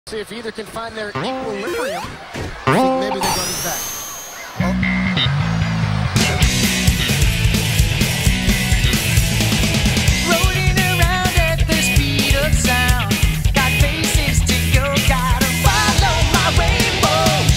See if either can find their equilibrium. I think maybe they're going back.